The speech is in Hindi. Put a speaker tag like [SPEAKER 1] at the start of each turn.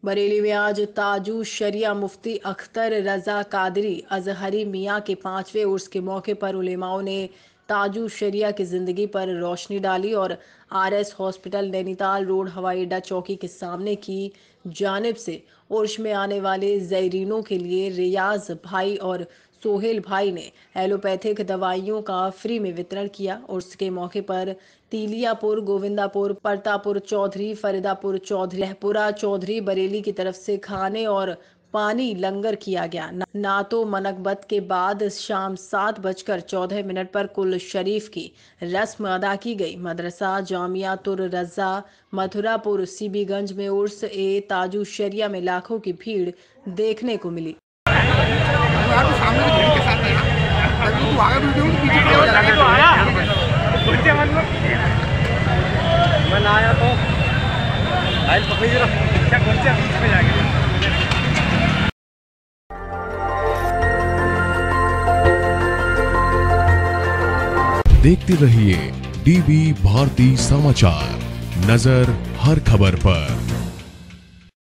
[SPEAKER 1] बरेली में आज ताजू शरिया मुफ्ती अख्तर रजा कादरी अजहरी मियाँ के 5वें उर्स के मौके पर उलेमाओं ने ताजू शरिया की जिंदगी पर रोशनी डाली और आरएस हॉस्पिटल नैनीताल रोड हवाई अड्डा चौकी के सामने की जानिब से उर्स में आने वाले ज़ायरीनों के लिए रियाज भाई और सोहेल भाई ने एलोपैथिक दवाइयों का फ्री में वितरण किया। उर्स के मौके पर तीलियापुर, गोविंदापुर, परतापुर चौधरी, फरीदापुर चौधरी, लहपुरा चौधरी बरेली की तरफ से खाने और पानी लंगर किया गया। ना तो मनकबत के बाद शाम 7:14 पर कुल शरीफ की रस्म अदा की गई। मदरसा जामिया तुर रजा मथुरापुर सीबीगंज में उर्स ए ताजू शरिया में लाखों की भीड़ देखने को मिली।
[SPEAKER 2] यार तू सामने से भीड़ के साथ है ना, तभी तू आगे वीडियो में पीछे क्या हो जाएगा। तो आया कुछ मतलब मैं आया तो आइल पकड़ जरा क्या कौन से बीच में जाके
[SPEAKER 3] देखते रहिए डीबी भारती समाचार, नजर हर खबर पर।